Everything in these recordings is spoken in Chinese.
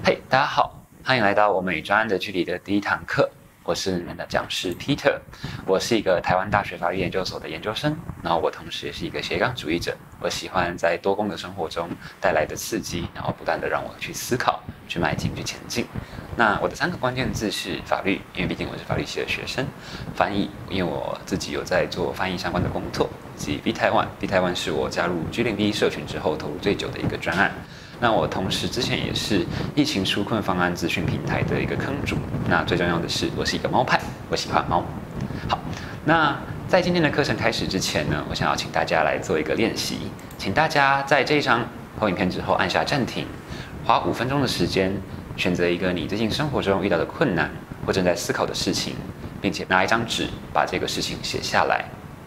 嘿，大家好，欢迎来到我们与专案的距离的第一堂课。我是你们的讲师 Peter， 我是一个台湾大学法律研究所的研究生，然后我同时也是一个斜杠主义者。我喜欢在多工的生活中带来的刺激，然后不断的让我去思考、去迈进、去前进。那我的3个关键字是法律，因为毕竟我是法律系的学生；翻译，因为我自己有在做翻译相关的工作；以及 B Taiwan，B Taiwan 是我加入 G01社群之后投入最久的一个专案。那我同时之前也是疫情纾困方案资讯平台的一个坑主。那最重要的是，我是一个猫派，我喜欢猫。好，那在今天的课程开始之前呢，我想要请大家来做一个练习，请大家在这一张投影片之后按下暂停，花5分钟的时间，选择一个你最近生活中遇到的困难或正在思考的事情，并且拿一张纸把这个事情写下来。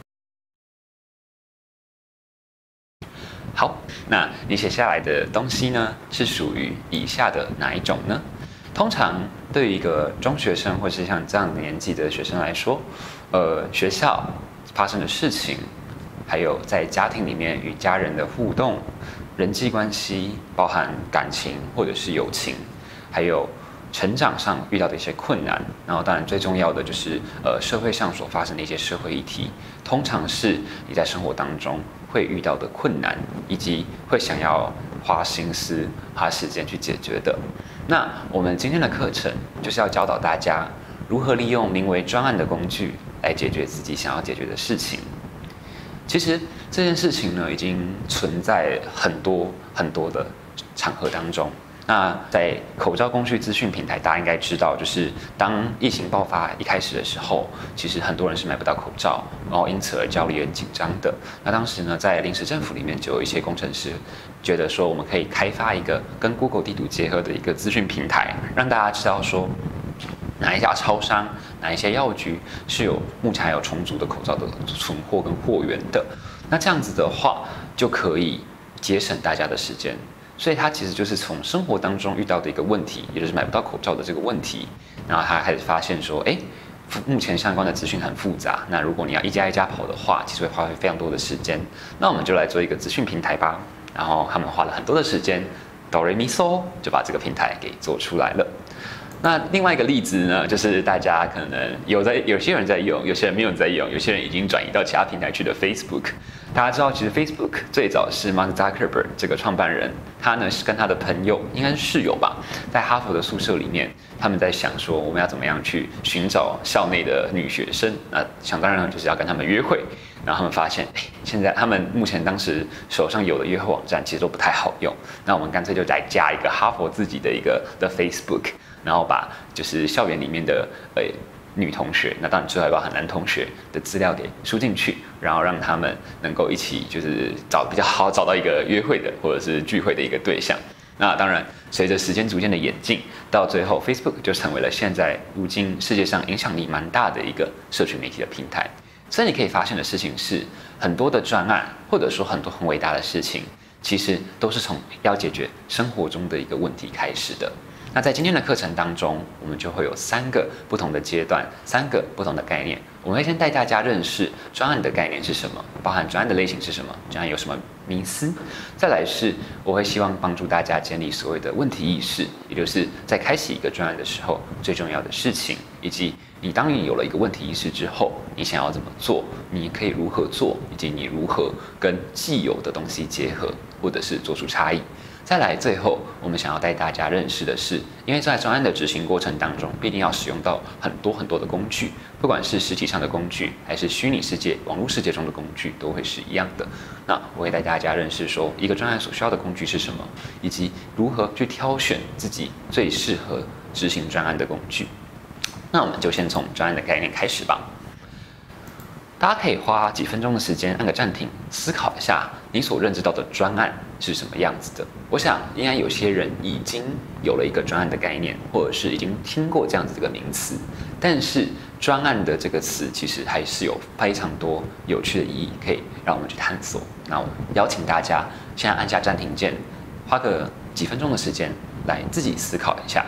好，那你写下来的东西呢，是属于以下的哪一种呢？通常对于一个中学生或是像这样的年纪的学生来说，学校发生的事情，还有在家庭里面与家人的互动、人际关系，包含感情或者是友情，还有成长上遇到的一些困难，然后当然最重要的就是社会上所发生的一些社会议题，通常是你在生活当中会遇到的困难，以及会想要花心思、花时间去解决的。那我们今天的课程就是要教导大家如何利用名为专案的工具来解决自己想要解决的事情。其实这件事情呢，已经存在很多的场合当中。那在口罩工具资讯平台，大家应该知道，就是当疫情爆发一开始的时候，其实很多人是买不到口罩，然后因此而焦虑、很紧张的。那当时呢，在临时政府里面就有一些工程师觉得说，我们可以开发一个跟 Google 地图结合的一个资讯平台，让大家知道说哪一家超商、哪一些药局是有目前还有充足的口罩的存货跟货源的。那这样子的话，就可以节省大家的时间。所以他其实就是从生活当中遇到的一个问题，也就是买不到口罩的这个问题，然后他开始发现说，目前相关的资讯很复杂，那如果你要一家一家跑的话，其实会花费非常多的时间。那我们就来做一个资讯平台吧。然后他们花了很多的时间，哆来咪嗦就把这个平台给做出来了。那另外一个例子呢，就是大家可能有些人在用，有些人没有在用，有些人已经转移到其他平台去的 Facebook。大家知道，其实 Facebook 最早是 Mark Zuckerberg 这个创办人，他呢是跟他的朋友，应该是室友吧，在哈佛的宿舍里面，他们在想说我们要怎么样去寻找校内的女学生。那想当然就是要跟他们约会。然后他们发现，现在他们目前当时手上有的约会网站其实都不太好用。那我们干脆就来加一个哈佛自己的一个的 Facebook， 然后把就是校园里面的女同学，那当然之后还包含男同学的资料给输进去，然后让他们能够一起就是比较好找到一个约会的或者是聚会的一个对象。那当然，随着时间逐渐的演进，到最后 Facebook 就成为了现在如今世界上影响力蛮大的一个社群媒体的平台。所以你可以发现的事情是，很多的专案或者说很多很伟大的事情，其实都是从要解决生活中的一个问题开始的。那在今天的课程当中，我们就会有3个不同的阶段，3个不同的概念。我们会先带大家认识专案的概念是什么，包含专案的类型是什么，专案有什么迷思。再来是，我会希望帮助大家建立所谓的问题意识，也就是在开启一个专案的时候最重要的事情，以及当你有了一个问题意识之后，你想要怎么做，你可以如何做，以及你如何跟既有的东西结合，或者是做出差异。再来，最后我们想要带大家认识的是，因为在专案的执行过程当中，必定要使用到很多的工具，不管是实体上的工具，还是虚拟世界、网络世界中的工具，都会是一样的。那我会带大家认识说，一个专案所需要的工具是什么，以及如何去挑选自己最适合执行专案的工具。那我们就先从专案的概念开始吧。大家可以花几分钟的时间按个暂停，思考一下你所认知到的专案是什么样子的。我想应该有些人已经有了一个专案的概念，或者是已经听过这样子这个名词，但是专案的这个词其实还是有非常多有趣的意义可以让我们去探索。那我邀请大家现在按下暂停键，花个几分钟的时间来自己思考一下。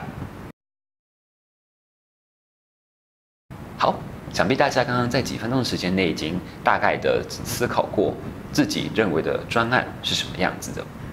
好，想必大家刚刚在几分钟的时间内已经大概的思考过自己认为的专案是什么样子的。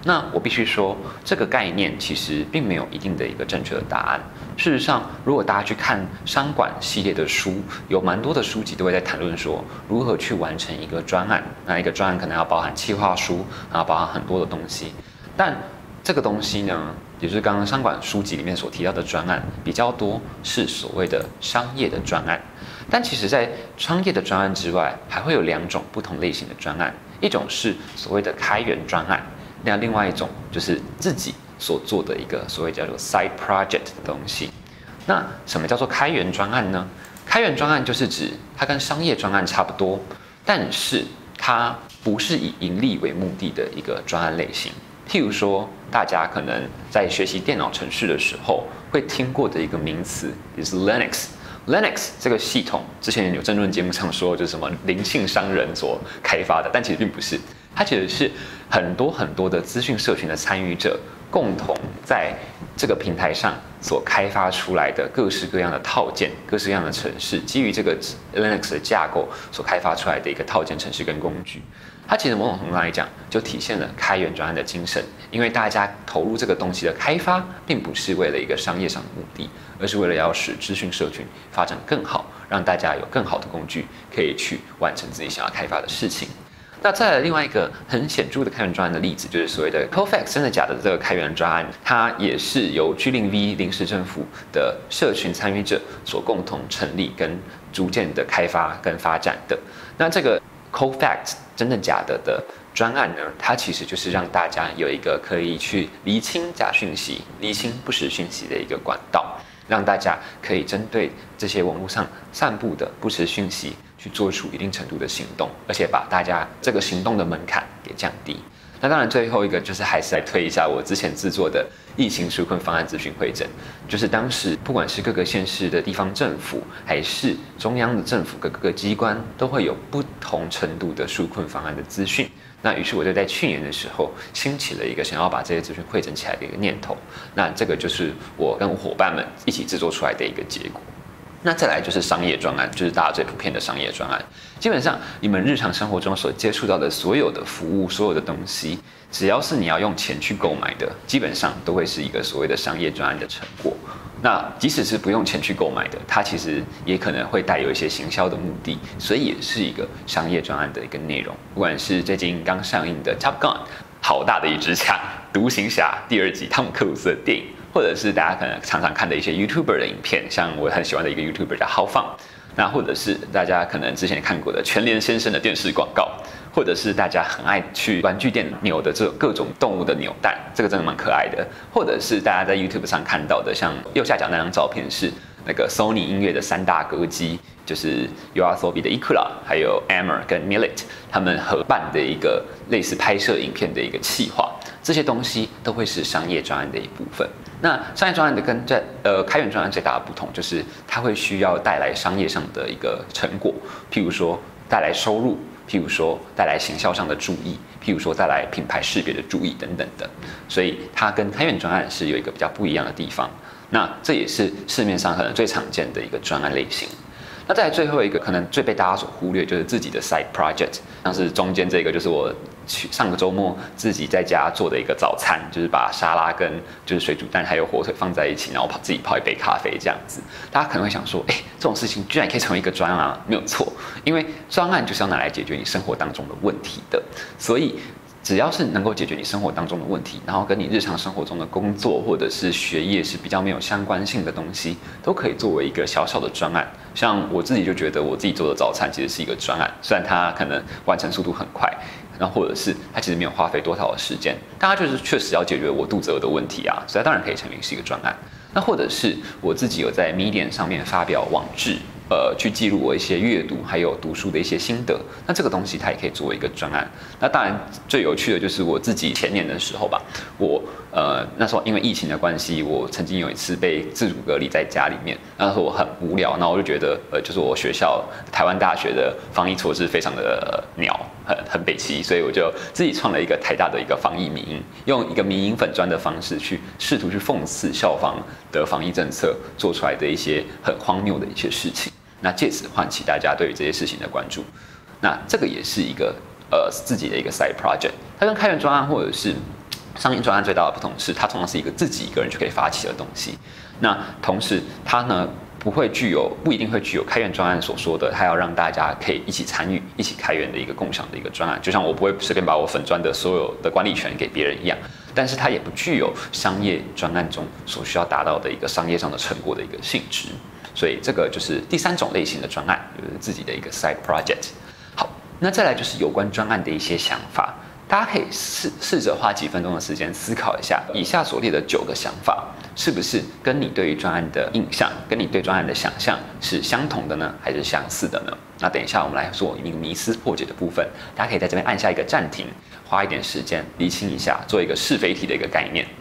那我必须说，这个概念其实并没有一定的一个正确的答案。事实上，如果大家去看商管系列的书，有蛮多的书籍都会在谈论说如何去完成一个专案。那一个专案可能要包含企划书，然后包含很多的东西。但这个东西呢，也就是刚刚商管书籍里面所提到的专案，比较多是所谓的商业的专案。但其实，在商业的专案之外，还会有2种不同类型的专案，一种是所谓的开源专案。那另外一种就是自己所做的一个所谓叫做 side project 的东西。那什么叫做开源专案呢？开源专案就是指它跟商业专案差不多，但是它不是以盈利为目的的一个专案类型。譬如说，大家可能在学习电脑程式的时候会听过的一个名词，就是 Linux。Linux 这个系统之前有政论节目上说，就是什么灵性商人所开发的，但其实并不是。它其实是很多的资讯社群的参与者共同在这个平台上所开发出来的各式各样的套件、各式各样的程式，基于这个 Linux 的架构所开发出来的一个套件、程式跟工具。它其实某种程度来讲，就体现了开源专案的精神，因为大家投入这个东西的开发，并不是为了一个商业上的目的，而是为了要使资讯社群发展更好，让大家有更好的工具可以去完成自己想要开发的事情。那再来另外一个很显著的开源专案的例子，就是所谓的 Cofacts 真的假的这个开源专案，它也是由 G0V 临时政府的社群参与者所共同成立跟逐渐的开发跟发展的。那这个 Cofacts 真的假的专案呢，它其实就是让大家有一个可以去厘清假讯息、厘清不实讯息的一个管道，让大家可以针对这些网络上散布的不实讯息去做出一定程度的行动，而且把大家这个行动的门槛给降低。那当然，最后一个就是还是来推一下我之前制作的疫情纾困方案咨询会诊，就是当时不管是各个县市的地方政府，还是中央的政府各个机关，都会有不同程度的纾困方案的资讯。那于是我就在去年的时候兴起了一个想要把这些资讯汇整起来的一个念头。那这个就是我跟伙伴们一起制作出来的一个结果。那再来就是商业专案，就是大家最普遍的商业专案。基本上，你们日常生活中所接触到的所有的服务、所有的东西，只要是你要用钱去购买的，基本上都会是一个所谓的商业专案的成果。那即使是不用钱去购买的，它其实也可能会带有一些行销的目的，所以也是一个商业专案的一个内容。不管是最近刚上映的《Top Gun》，好大的一支枪，《独行侠》第2集汤姆克鲁斯的电影。或者是大家可能常常看的一些 YouTuber 的影片，像我很喜欢的一个 YouTuber 叫 How Fun， 那或者是大家可能之前看过的全联先生的电视广告，或者是大家很爱去玩具店扭的这各种动物的扭蛋，这个真的蛮可爱的。或者是大家在 YouTube 上看到的，像右下角那张照片是那个 Sony 音乐的3大歌姬，就是 YOASOBI 的 Ikura， 还有 Amer 跟 Millet 他们合办的一个类似拍摄影片的一个企划，这些东西都会是商业专案的一部分。那商业专案的跟开源专案最大的不同，就是它会需要带来商业上的一个成果，譬如说带来收入，譬如说带来行销上的注意，譬如说带来品牌识别的注意等等的，所以它跟开源专案是有一个比较不一样的地方。那这也是市面上可能最常见的一个专案类型。那再来最后一个可能最被大家所忽略，就是自己的 side project， 像是中间这个就是我上个周末自己在家做的一个早餐，就是把沙拉跟就是水煮蛋还有火腿放在一起，然后自己泡一杯咖啡这样子。大家可能会想说，这种事情居然可以成为一个专案啊？没有错，因为专案就是要拿来解决你生活当中的问题的，所以只要是能够解决你生活当中的问题，然后跟你日常生活中的工作或者是学业是比较没有相关性的东西，都可以作为一个小小的专案。像我自己就觉得我自己做的早餐其实是一个专案，虽然它可能完成速度很快，然后或者是它其实没有花费多少的时间，但它就是确实要解决我肚子饿的问题啊，所以它当然可以成为是一个专案。那或者是我自己有在 Medium 上面发表网志，去记录我一些阅读还有读书的一些心得，那这个东西它也可以作为一个专案。那当然最有趣的就是我自己前年的时候吧，我那时候因为疫情的关系，我曾经有一次被自主隔离在家里面，那时候我很无聊，然后我就觉得就是我学校台湾大学的防疫措施非常的鸟，很北齐，所以我就自己创了一个台大的一个防疫迷因，用一个迷因粉专的方式去试图去讽刺校方的防疫政策做出来的一些很荒谬的一些事情，那借此唤起大家对于这些事情的关注。那这个也是一个自己的一个 side project， 它跟开源专案或者是商业专案最大的不同是，它通常是一个自己一个人就可以发起的东西。那同时，它呢不一定会具有开源专案所说的，它要让大家可以一起参与、一起开源的一个共享的一个专案。就像我不会随便把我粉专的所有的管理权给别人一样，但是它也不具有商业专案中所需要达到的一个商业上的成果的一个性质。所以这个就是第3种类型的专案，就是自己的一个 side project。好，那再来就是有关专案的一些想法。大家可以试着花几分钟的时间思考一下，以下所列的9个想法，是不是跟你对于专案的印象，跟你对专案的想象是相同的呢，还是相似的呢？那等一下我们来做一个迷思破解的部分，大家可以在这边按下一个暂停，花一点时间厘清一下，做一个是非题的一个概念。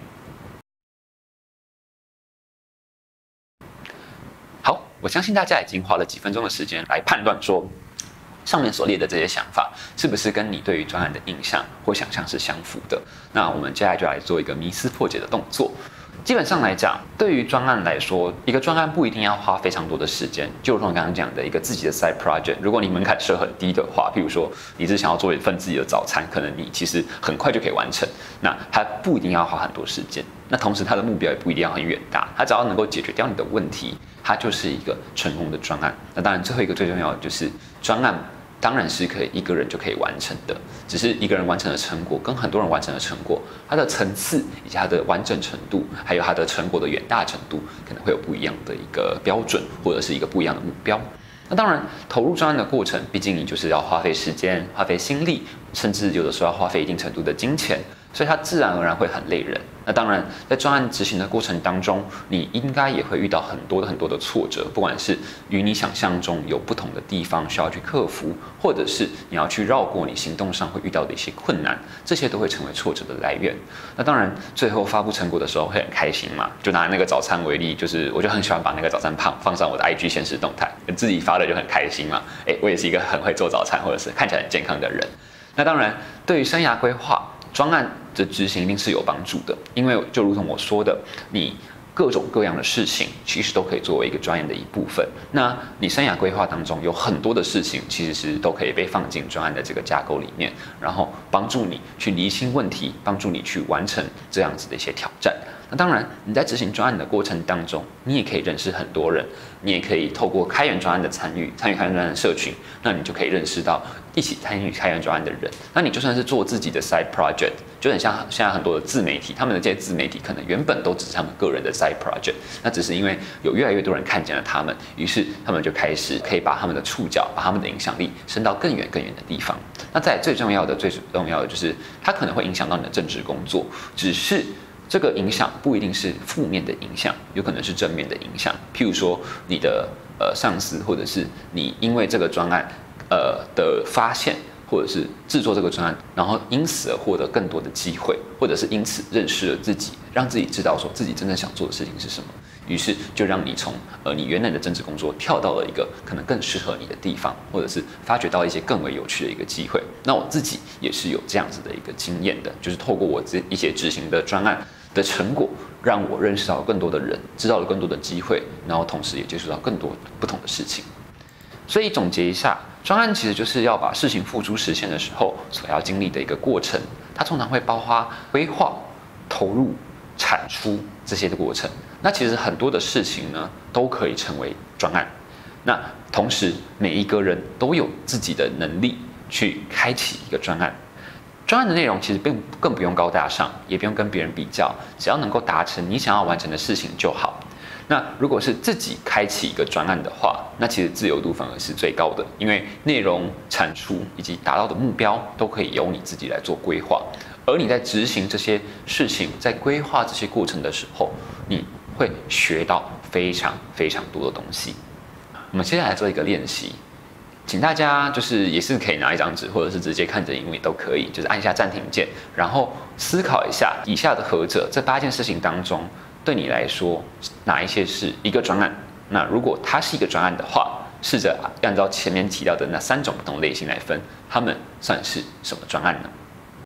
好，我相信大家已经花了几分钟的时间来判断说，上面所列的这些想法，是不是跟你对于专案的印象或想象是相符的？那我们接下来就来做一个迷思破解的动作。基本上来讲，对于专案来说，一个专案不一定要花非常多的时间。就如同刚刚讲的一个自己的 side project， 如果你门槛设很低的话，譬如说你是想要做一份自己的早餐，可能你其实很快就可以完成。那它不一定要花很多时间。那同时，它的目标也不一定要很远大，它只要能够解决掉你的问题，它就是一个成功的专案。那当然，最后一个最重要的就是专案。当然是可以一个人就可以完成的，只是一个人完成的成果跟很多人完成的成果，它的层次以及它的完整程度，还有它的成果的远大程度，可能会有不一样的一个标准，或者是一个不一样的目标。那当然，投入专案的过程，毕竟你就是要花费时间、花费心力，甚至有的时候要花费一定程度的金钱，所以它自然而然会很累人。那当然，在专案执行的过程当中，你应该也会遇到很多的挫折，不管是与你想象中有不同的地方需要去克服，或者是你要去绕过你行动上会遇到的一些困难，这些都会成为挫折的来源。那当然，最后发布成果的时候会很开心嘛。就拿那个早餐为例，就是我就很喜欢把那个早餐放上我的 IG 限时动态，自己发的就很开心嘛。我也是一个很会做早餐，或者是看起来很健康的人。那当然，对于生涯规划，专案的执行一定是有帮助的，因为就如同我说的，你各种各样的事情其实都可以作为一个专案的一部分。那你生涯规划当中有很多的事情，其实是都可以被放进专案的这个架构里面，然后帮助你去厘清问题，帮助你去完成这样子的一些挑战。那当然，你在执行专案的过程当中，你也可以认识很多人，你也可以透过开源专案的参与开源专案的社群，那你就可以认识到一起参与开源专案的人。那你就算是做自己的 side project， 就很像现在很多的自媒体，他们的这些自媒体可能原本都只是他们个人的 side project， 那只是因为有越来越多人看见了他们，于是他们就开始可以把他们的触角，把他们的影响力伸到更远更远的地方。那再来最重要的就是，它可能会影响到你的政治工作，只是这个影响不一定是负面的影响，有可能是正面的影响。譬如说，你的上司，或者是你因为这个专案的发现，或者是制作这个专案，然后因此而获得更多的机会，或者是因此认识了自己，让自己知道说自己真正想做的事情是什么。于是就让你从你原来的政治工作跳到了一个可能更适合你的地方，或者是发掘到一些更为有趣的一个机会。那我自己也是有这样子的一个经验的，就是透过我一些执行的专案的成果，让我认识到更多的人，知道了更多的机会，然后同时也接触到更多不同的事情。所以总结一下，专案其实就是要把事情付诸实现的时候所要经历的一个过程，它通常会包括规划、投入、产出这些的过程。那其实很多的事情呢，都可以成为专案。那同时，每一个人都有自己的能力去开启一个专案。专案的内容其实更不用高大上，也不用跟别人比较，只要能够达成你想要完成的事情就好。那如果是自己开启一个专案的话，那其实自由度反而是最高的，因为内容、产出以及达到的目标都可以由你自己来做规划。而你在执行这些事情，在规划这些过程的时候，你会学到非常非常多的东西。我们接下来做一个练习，请大家就是也是可以拿一张纸，或者是直接看着荧幕都可以，就是按下暂停键，然后思考一下以下的何者，这8件事情当中，对你来说哪一些是一个专案？那如果它是一个专案的话，试着按照前面提到的那3种不同类型来分，它们算是什么专案呢？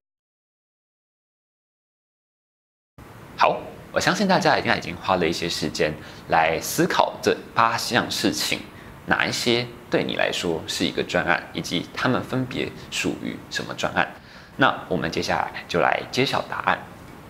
好，我相信大家应该已经花了一些时间来思考这8项事情，哪一些对你来说是一个专案，以及它们分别属于什么专案。那我们接下来就来揭晓答案。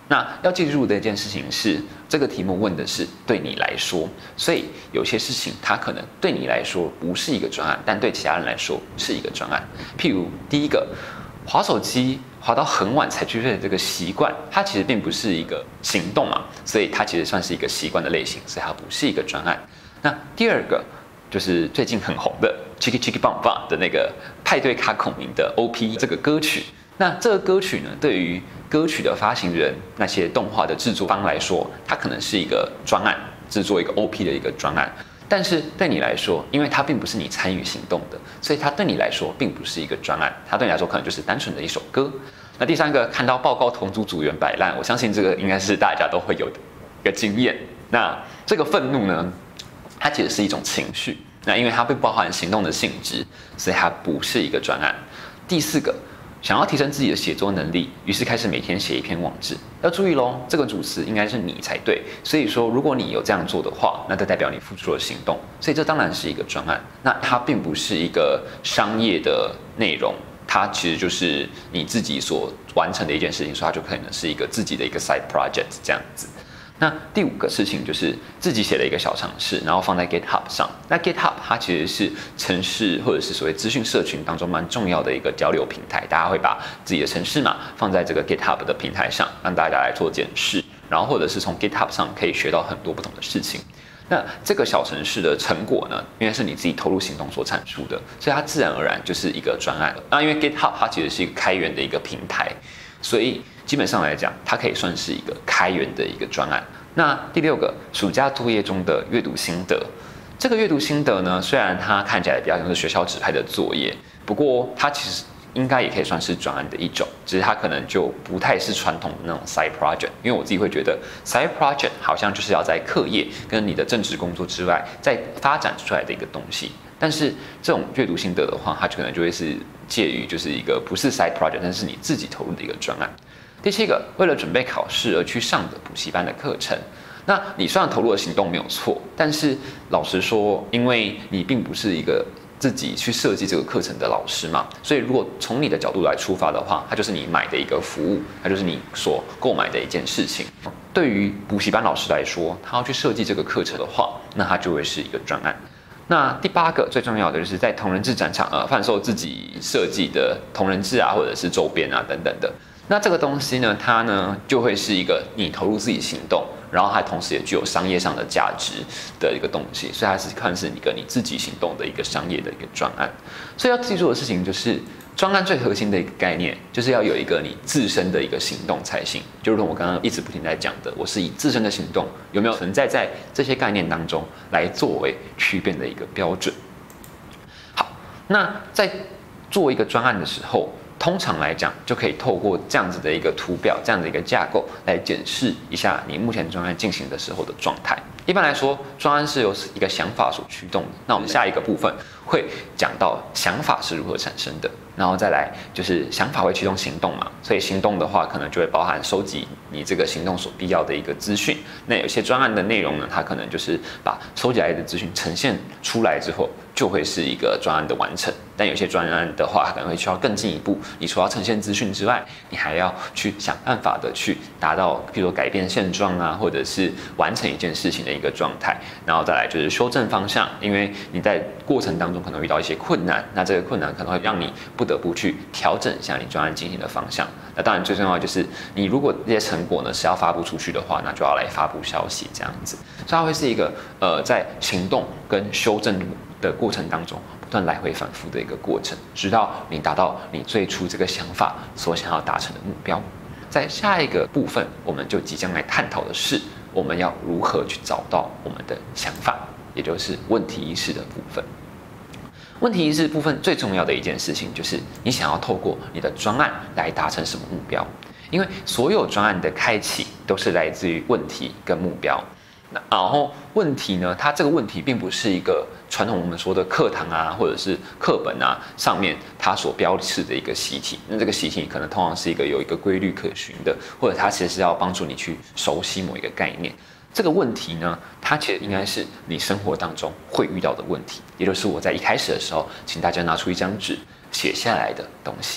那要记住的一件事情是，这个题目问的是对你来说，所以有些事情它可能对你来说不是一个专案，但对其他人来说是一个专案。譬如第一个，滑手机滑到很晚才去睡的这个习惯，它其实并不是一个行动嘛，所以它其实算是一个习惯的类型，所以它不是一个专案。那第二个就是最近很红的 Chicky Chicky Bang Bang 的那个派对卡孔明的 OP 这个歌曲。那这个歌曲呢，对于歌曲的发行人、那些动画的制作方来说，它可能是一个专案，制作一个 OP 的一个专案。但是对你来说，因为它并不是你参与行动的，所以它对你来说并不是一个专案，它对你来说可能就是单纯的一首歌。那第三个，看到报告同组组员摆烂，我相信这个应该是大家都会有的一个经验。那这个愤怒呢，它其实是一种情绪，那因为它不包含行动的性质，所以它不是一个专案。第四个，想要提升自己的写作能力，于是开始每天写一篇网志。要注意咯，这个主词应该是你才对。所以说，如果你有这样做的话，那就代表你付出了行动。所以这当然是一个专案。那它并不是一个商业的内容，它其实就是你自己所完成的一件事情，所以它就可能是一个自己的一个 side project 这样子。那第五个事情就是自己写了一个小程式，然后放在 GitHub 上。那 GitHub 它其实是程式或者是所谓资讯社群当中蛮重要的一个交流平台，大家会把自己的程式嘛放在这个 GitHub 的平台上，让大家来做检视，然后或者是从 GitHub 上可以学到很多不同的事情。那这个小程式的成果呢，因为是你自己投入行动所产出的，所以它自然而然就是一个专案。那因为 GitHub 它其实是一个开源的一个平台，所以基本上来讲，它可以算是一个开源的一个专案。那第六个，暑假作业中的阅读心得。这个阅读心得呢，虽然它看起来比较像是学校指派的作业，不过它其实应该也可以算是专案的一种，只是它可能就不太是传统的那种 side project。因为我自己会觉得 side project 好像就是要在课业跟你的正职工作之外再发展出来的一个东西。但是这种阅读心得的话，它可能就会是介于就是一个不是 side project， 但是你自己投入的一个专案。第七个，为了准备考试而去上的补习班的课程。那你虽然投入了行动没有错，但是老实说，因为你并不是一个自己去设计这个课程的老师嘛，所以如果从你的角度来出发的话，它就是你买的一个服务，它就是你所购买的一件事情。对于补习班老师来说，他要去设计这个课程的话，那它就会是一个专案。那第八个最重要的就是在同人志展场贩售自己设计的同人志啊，或者是周边啊等等的。那这个东西呢，它呢就会是一个你投入自己行动，然后它同时也具有商业上的价值的一个东西，所以它是看是一个你自己行动的一个商业的一个专案。所以要记住的事情就是，专案最核心的一个概念就是要有一个你自身的一个行动才行。就如同我刚刚一直不停在讲的，我是以自身的行动有没有存在在这些概念当中来作为区辨的一个标准。好，那在做一个专案的时候，通常来讲，就可以透过这样子的一个图表、这样的一个架构来检视一下你目前专案进行的时候的状态。一般来说，专案是由一个想法所驱动的。那我们下一个部分会讲到想法是如何产生的，然后再来就是想法会驱动行动嘛，所以行动的话，可能就会包含收集你这个行动所必要的一个资讯。那有些专案的内容呢，它可能就是把收集来的资讯呈现出来之后，就会是一个专案的完成。但有些专案的话，它可能会需要更进一步，你除了呈现资讯之外，你还要去想办法的去达到，譬如说改变现状啊，或者是完成一件事情的一个状态。然后再来就是修正方向，因为你在过程当中可能遇到一些困难，那这个困难可能会让你不得不去调整一下你专案进行的方向。那当然最重要的就是，你如果这些成果呢是要发布出去的话，那就要来发布消息这样子。所以它会是一个在行动跟修正的过程当中不断来回反复的一个过程，直到你达到你最初这个想法所想要达成的目标。在下一个部分，我们就即将来探讨的是，我们要如何去找到我们的想法，也就是问题意识的部分。问题意识部分最重要的一件事情，就是你想要透过你的专案来达成什么目标。因为所有专案的开启都是来自于问题跟目标。然后问题呢，它这个问题并不是一个传统我们说的课堂啊，或者是课本啊上面它所标示的一个习题。那这个习题可能通常是一个有一个规律可循的，或者它其实是要帮助你去熟悉某一个概念。这个问题呢，它其实应该是你生活当中会遇到的问题，也就是我在一开始的时候，请大家拿出一张纸写下来的东西。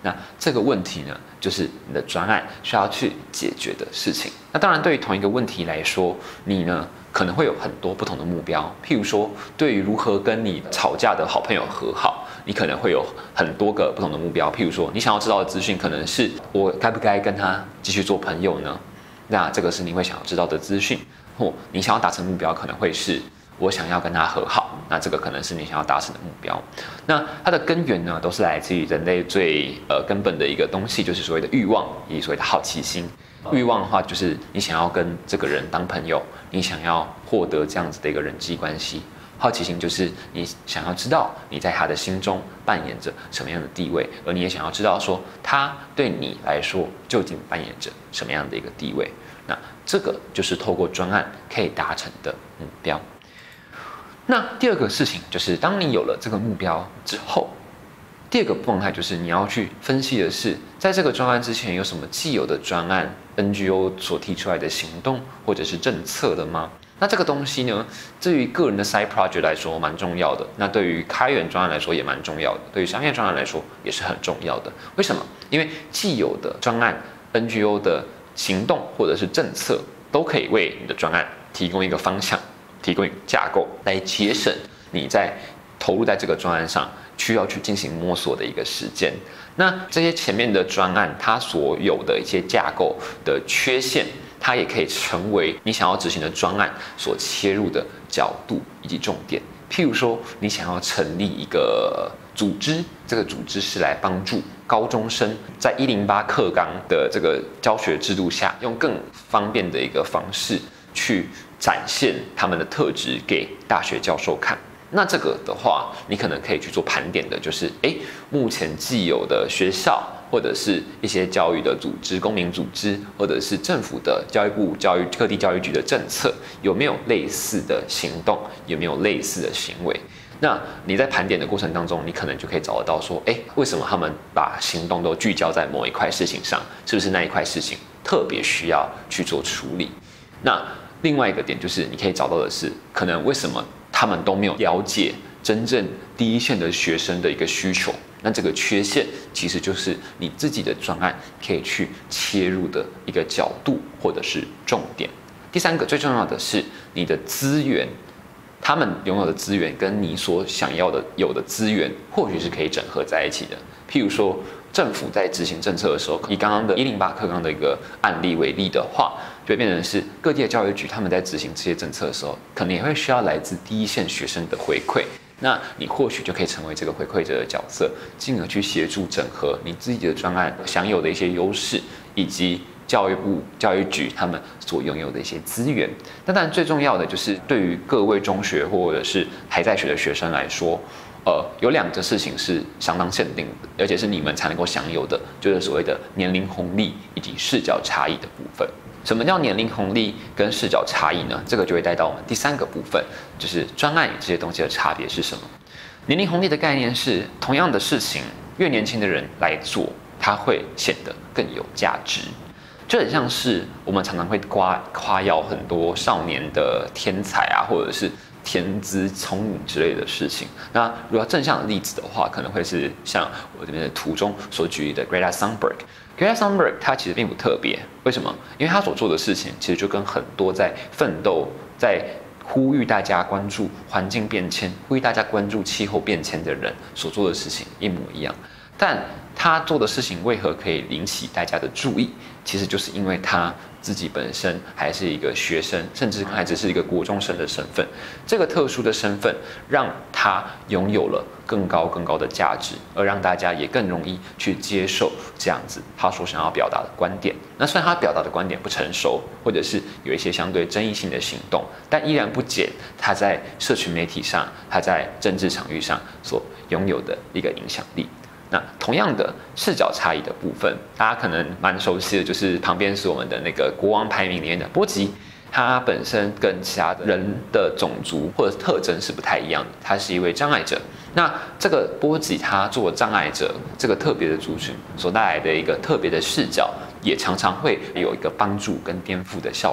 那这个问题呢，就是你的专案需要去解决的事情。那当然，对于同一个问题来说，你呢可能会有很多不同的目标。譬如说，对于如何跟你吵架的好朋友和好，你可能会有很多个不同的目标。譬如说，你想要知道的资讯可能是我该不该跟他继续做朋友呢？那这个是你会想要知道的资讯。或你想要达成目标，可能会是我想要跟他和好，那这个可能是你想要达成的目标。那它的根源呢，都是来自于人类最根本的一个东西，就是所谓的欲望，以及所谓的好奇心。欲望的话，就是你想要跟这个人当朋友，你想要获得这样子的一个人际关系。好奇心就是你想要知道你在他的心中扮演着什么样的地位，而你也想要知道说他对你来说究竟扮演着什么样的一个地位。那这个就是透过专案可以达成的目标。那第二个事情就是，当你有了这个目标之后，第二个状态就是你要去分析的是，在这个专案之前有什么既有的专案 NGO 所提出来的行动或者是政策的吗？那这个东西呢，对于个人的 side project 来说蛮重要的，那对于开源专案来说也蛮重要的，对于商业专案来说也是很重要的。为什么？因为既有的专案 NGO 的行动或者是政策都可以为你的专案提供一个方向，提供一个架构，来节省你在投入在这个专案上需要去进行摸索的一个时间。那这些前面的专案它所有的一些架构的缺陷，它也可以成为你想要执行的专案所切入的角度以及重点。譬如说，你想要成立一个组织，这个组织是来帮助高中生在108课纲的这个教学制度下，用更方便的一个方式去展现他们的特质给大学教授看。那这个的话，你可能可以去做盘点的，就是目前既有的学校或者是一些教育的组织、公民组织，或者是政府的教育部、各地教育局的政策，有没有类似的行动，有没有类似的行为？那你在盘点的过程当中，你可能就可以找得到说，为什么他们把行动都聚焦在某一块事情上？是不是那一块事情特别需要去做处理？那另外一个点就是，你可以找到的是，可能为什么他们都没有了解真正第一线的学生的一个需求？那这个缺陷其实就是你自己的专案可以去切入的一个角度或者是重点。第三个最重要的是你的资源，他们拥有的资源跟你所想要的有的资源，或许是可以整合在一起的。譬如说，政府在执行政策的时候，以刚刚的108课纲的一个案例为例的话，就会变成是各地的教育局他们在执行这些政策的时候，可能也会需要来自第一线学生的回馈。那你或许就可以成为这个回馈者的角色，进而去协助整合你自己的专案享有的一些优势，以及教育部、教育局他们所拥有的一些资源。那当然最重要的就是对于各位中学或者是还在学的学生来说，有两个事情是相当限定的，而且是你们才能够享有的，就是所谓的年龄红利以及视角差异的部分。什么叫年龄红利跟视角差异呢？这个就会带到我们第三个部分，就是专案与这些东西的差别是什么？年龄红利的概念是，同样的事情，越年轻的人来做，它会显得更有价值。就很像是我们常常会夸耀很多少年的天才啊，或者是天资聪颖之类的事情。那如果正向的例子的话，可能会是像我这边的图中所举例的 Greta Thunberg。Greta Thunberg 他其实并不特别，为什么？因为他所做的事情其实就跟很多在奋斗、在呼吁大家关注环境变迁、呼吁大家关注气候变迁的人所做的事情一模一样。但他做的事情为何可以引起大家的注意？其实就是因为他自己本身还是一个学生，甚至还只是一个国中生的身份。这个特殊的身份让他拥有了更高的价值，而让大家也更容易去接受这样子他所想要表达的观点。那虽然他表达的观点不成熟，或者是有一些相对争议性的行动，但依然不减他在社群媒体上、他在政治场域上所拥有的一个影响力。那同样的视角差异的部分，大家可能蛮熟悉的，就是旁边是我们的那个国王排名里面的波吉，他本身跟其他人的种族或者特征是不太一样的，他是一位障碍者。那这个波吉他作为障碍者这个特别的族群所带来的一个特别的视角，也常常会有一个帮助跟颠覆的效果。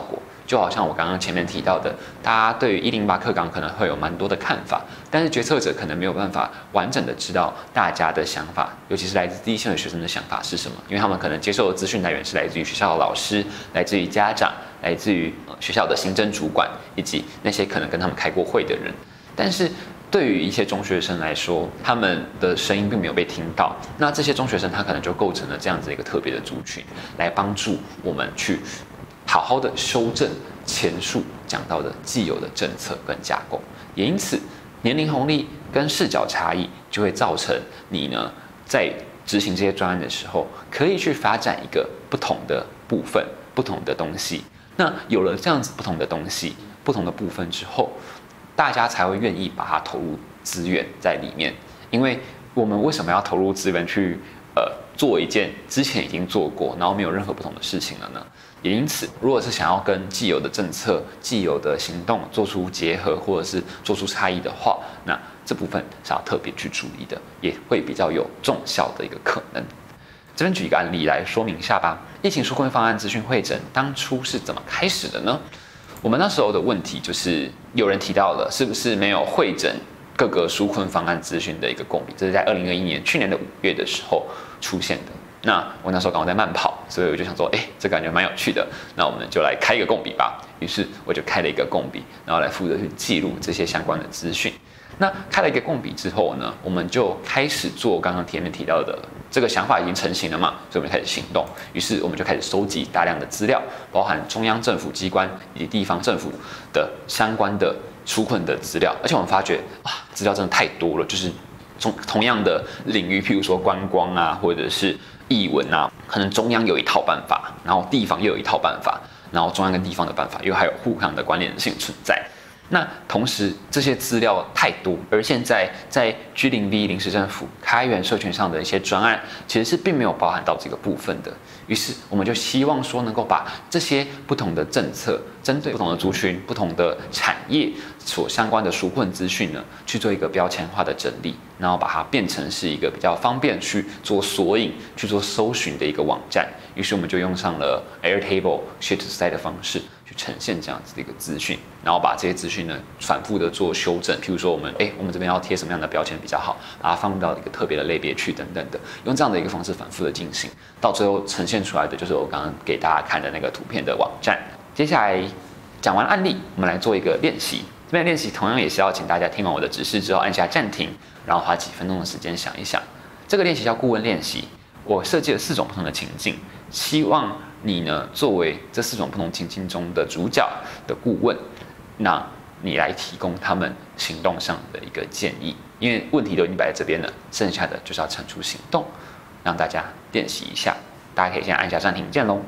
就好像我刚刚前面提到的，大家对于108课纲可能会有蛮多的看法，但是决策者可能没有办法完整的知道大家的想法，尤其是来自第一线的学生的想法是什么，因为他们可能接受的资讯来源是来自于学校的老师，来自于家长，来自于学校的行政主管，以及那些可能跟他们开过会的人。但是对于一些中学生来说，他们的声音并没有被听到。那这些中学生他可能就构成了这样子一个特别的族群，来帮助我们去好好的修正前述讲到的既有的政策跟架构。也因此，年龄红利跟视角差异就会造成你呢在执行这些专案的时候，可以去发展一个不同的部分、不同的东西。那有了这样子不同的东西、不同的部分之后，大家才会愿意把它投入资源在里面，因为我们为什么要投入资源去做一件之前已经做过，然后没有任何不同的事情了呢？也因此，如果是想要跟既有的政策、既有的行动做出结合，或者是做出差异的话，那这部分是要特别去注意的，也会比较有重效的一个可能。这边举一个案例来说明一下吧。疫情纾困方案资讯会诊当初是怎么开始的呢？我们那时候的问题就是有人提到了，是不是没有会诊各个纾困方案资讯的一个共笔？这是在2021年去年的5月的时候出现的。那我那时候刚好在慢跑，所以我就想说，这感觉蛮有趣的，那我们就来开一个共笔吧。于是我就开了一个共笔，然后来负责去记录这些相关的资讯。那开了一个共笔之后呢，我们就开始做刚刚前面提到的这个想法已经成型了嘛，所以我们开始行动。于是我们就开始收集大量的资料，包含中央政府机关以及地方政府的相关的纾困的资料。而且我们发觉资料真的太多了，就是同样的领域，譬如说观光啊，或者是艺文啊，可能中央有一套办法，然后地方又有一套办法，然后中央跟地方的办法又还有互相的关联性存在。那同时，这些资料太多，而现在在 G0V 临时政府开源社群上的一些专案，其实是并没有包含到这个部分的。于是，我们就希望说，能够把这些不同的政策，针对不同的族群、不同的产业所相关的纾困资讯呢，去做一个标签化的整理，然后把它变成是一个比较方便去做索引、去做搜寻的一个网站。于是，我们就用上了 Airtable Sheet to Site 的方式。呈现这样子的一个资讯，然后把这些资讯呢反复的做修正，譬如说我们这边要贴什么样的标签比较好，把它放入到一个特别的类别去等等的，用这样的一个方式反复的进行，到最后呈现出来的就是我刚刚给大家看的那个图片的网站。接下来讲完案例，我们来做一个练习。这边练习同样也是要请大家听完我的指示之后按下暂停，然后花几分钟的时间想一想。这个练习叫顾问练习，我设计了4种不同的情境，希望你呢，作为这4种不同情境中的主角的顾问，那你来提供他们行动上的一个建议。因为问题都已经摆在这边了，剩下的就是要产出行动，让大家练习一下。大家可以先按下暂停键喽。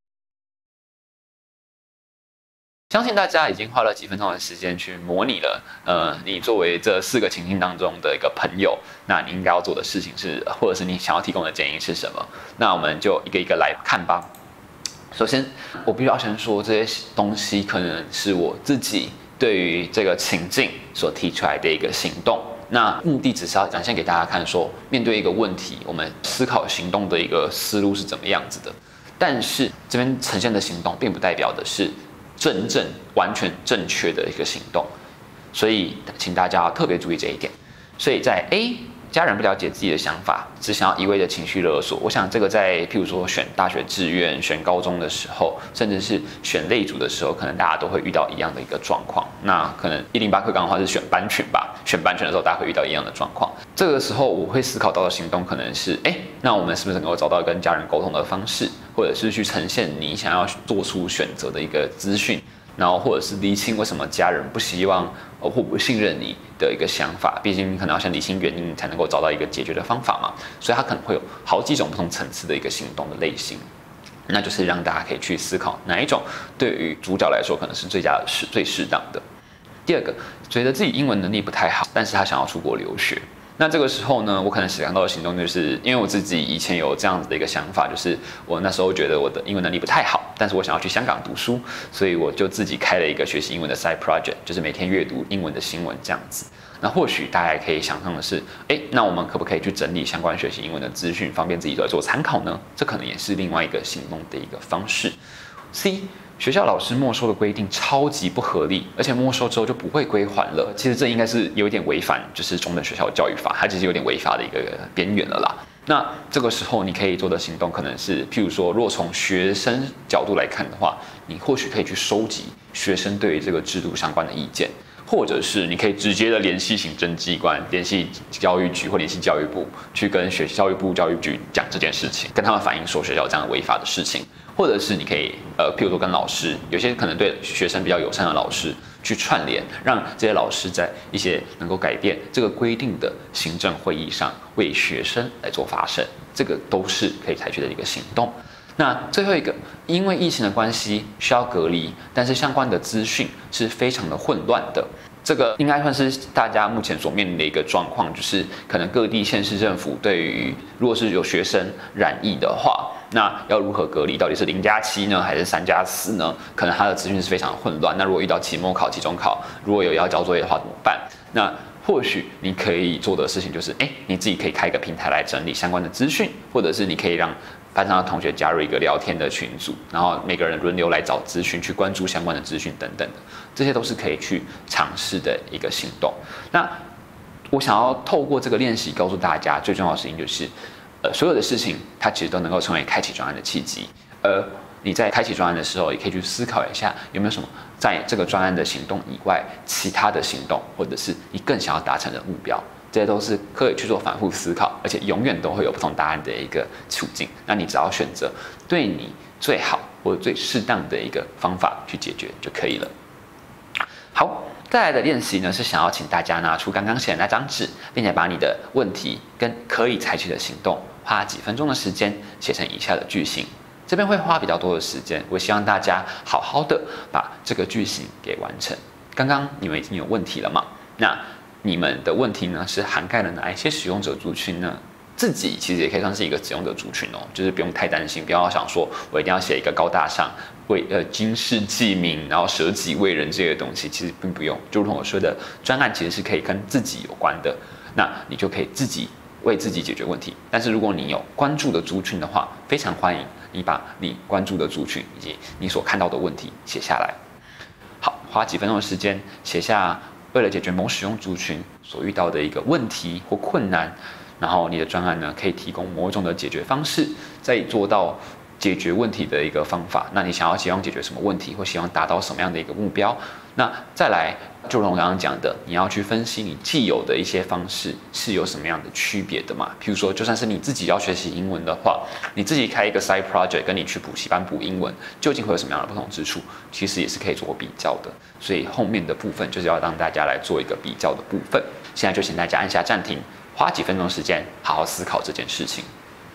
相信大家已经花了几分钟的时间去模拟了，你作为这4个情境当中的一个朋友，那你应该要做的事情是，或者是你想要提供的建议是什么？那我们就一个一个来看吧。首先，我必须要先说，这些东西可能是我自己对于这个情境所提出来的一个行动。那目的只是要展现给大家看说，面对一个问题，我们思考行动的一个思路是怎么样子的。但是这边呈现的行动，并不代表的是真正完全正确的一个行动，所以请大家要特别注意这一点。所以在 A， 家人不了解自己的想法，只想要一味的情绪勒索。我想这个在譬如说选大学志愿、选高中的时候，甚至是选类组的时候，可能大家都会遇到一样的一个状况。那可能108课纲的话是选班群吧，选班群的时候大家会遇到一样的状况。这个时候我会思考到的行动可能是，那我们是不是能够找到跟家人沟通的方式，或者是去呈现你想要做出选择的一个资讯，然后或者是厘清为什么家人不希望或不信任你的一个想法，毕竟你可能要先厘清原因，才能够找到一个解决的方法嘛。所以它可能会有好几种不同层次的一个行动的类型，那就是让大家可以去思考哪一种对于主角来说可能是最适当的。第二个，觉得自己英文能力不太好，但是他想要出国留学。那这个时候呢，我可能想到的行动就是，因为我自己以前有这样子的一个想法，就是我那时候觉得我的英文能力不太好，但是我想要去香港读书，所以我就自己开了一个学习英文的 side project， 就是每天阅读英文的新闻这样子。那或许大家也可以想象的是，那我们可不可以去整理相关学习英文的资讯，方便自己来做参考呢？这可能也是另外一个行动的一个方式。C， 学校老师没收的规定超级不合理，而且没收之后就不会归还了。其实这应该是有一点违反，就是中等学校教育法，它其实有点违法的一个边缘了啦。那这个时候你可以做的行动可能是，譬如说，如果从学生角度来看的话，你或许可以去收集学生对于这个制度相关的意见。或者是你可以直接的联系行政机关，联系教育局或联系教育部，去跟教育部、教育局讲这件事情，跟他们反映说学校有这样的违法的事情。或者是你可以譬如说跟老师，有些可能对学生比较友善的老师去串联，让这些老师在一些能够改变这个规定的行政会议上为学生来做发声，这个都是可以采取的一个行动。那最后一个，因为疫情的关系需要隔离，但是相关的资讯是非常的混乱的。这个应该算是大家目前所面临的一个状况，就是可能各地县市政府对于如果是有学生染疫的话，那要如何隔离？到底是0+7呢，还是3+4呢？可能它的资讯是非常混乱。那如果遇到期末考、期中考，如果有要交作业的话怎么办？那或许你可以做的事情就是，你自己可以开一个平台来整理相关的资讯，或者是你可以让班上的同学加入一个聊天的群组，然后每个人轮流来找资讯，去关注相关的资讯等等的，这些都是可以去尝试的一个行动。那我想要透过这个练习告诉大家，最重要的事情就是，所有的事情它其实都能够成为开启专案的契机。你在开启专案的时候，也可以去思考一下，有没有什么在这个专案的行动以外，其他的行动，或者是你更想要达成的目标。这些都是可以去做反复思考，而且永远都会有不同答案的一个处境。那你只要选择对你最好或者最适当的一个方法去解决就可以了。好，再来的练习呢，是想要请大家拿出刚刚写的那张纸，并且把你的问题跟可以采取的行动，花几分钟的时间写成以下的句型。这边会花比较多的时间，我希望大家好好的把这个句型给完成。刚刚你们已经有问题了嘛？那你们的问题呢，是涵盖了哪一些使用者族群呢？自己其实也可以算是一个使用者族群哦，就是不用太担心，不要想说我一定要写一个高大上、经世济民，然后舍己为人这些东西，其实并不用。就如同我说的，专案其实是可以跟自己有关的，那你就可以自己为自己解决问题。但是如果你有关注的族群的话，非常欢迎你把你关注的族群以及你所看到的问题写下来。好，花几分钟的时间写下为了解决某使用族群所遇到的一个问题或困难，然后你的专案呢可以提供某种的解决方式，再做到解决问题的一个方法。那你希望解决什么问题，或希望达到什么样的一个目标？那再来，就如我刚刚讲的，你要去分析你既有的一些方式是有什么样的区别的嘛？譬如说，就算是你自己要学习英文的话，你自己开一个 side project， 跟你去补习班补英文，究竟会有什么样的不同之处？其实也是可以做比较的。所以后面的部分就是要让大家来做一个比较的部分。现在就请大家按下暂停，花几分钟时间好好思考这件事情。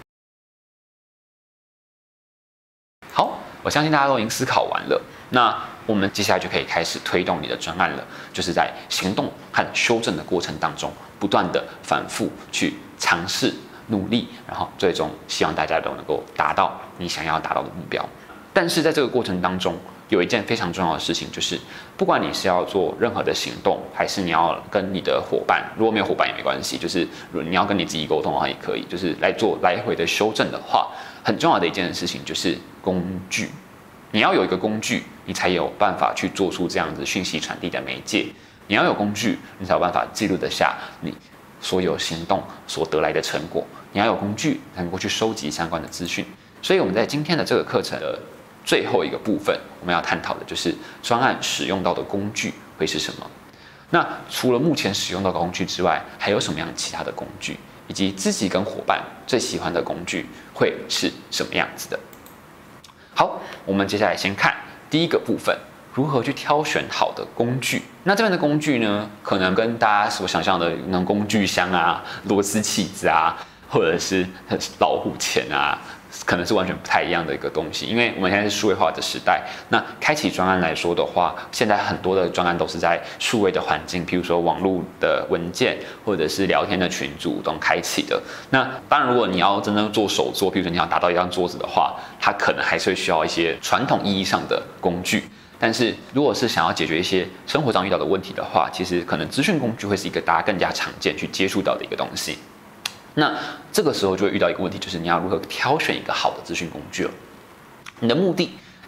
好，我相信大家都已经思考完了。那我们接下来就可以开始推动你的专案了，就是在行动和修正的过程当中，不断的反复去尝试、努力，然后最终希望大家都能够达到你想要达到的目标。但是在这个过程当中，有一件非常重要的事情，就是不管你是要做任何的行动，还是你要跟你的伙伴，如果没有伙伴也没关系，就是如果你要跟你自己沟通的话也可以，就是来做来回的修正的话，很重要的一件事情就是工具。你要有一个工具，你才有办法去做出这样子讯息传递的媒介。你要有工具，你才有办法记录得下你所有行动所得来的成果。你要有工具，才能够去收集相关的资讯。所以我们在今天的这个课程的最后一个部分，我们要探讨的就是专案使用到的工具会是什么。那除了目前使用到的工具之外，还有什么样其他的工具，以及自己跟伙伴最喜欢的工具会是什么样子的？好，我们接下来先看第一个部分，如何去挑选好的工具。那这边的工具呢，可能跟大家所想象的那种工具箱啊、螺丝起子啊，或者是老虎钳啊，可能是完全不太一样的一个东西。因为我们现在是数位化的时代，那开启专案来说的话，现在很多的专案都是在数位的环境，譬如说网络的文件或者是聊天的群组中开启的。那当然，如果你要真正做手作，譬如说你要达到一张桌子的话，它可能还是会需要一些传统意义上的工具。但是如果是想要解决一些生活上遇到的问题的话，其实可能资讯工具会是一个大家更加常见去接触到的一个东西。那这个时候就会遇到一个问题，就是你要如何挑选一个好的资讯工具了。你的目的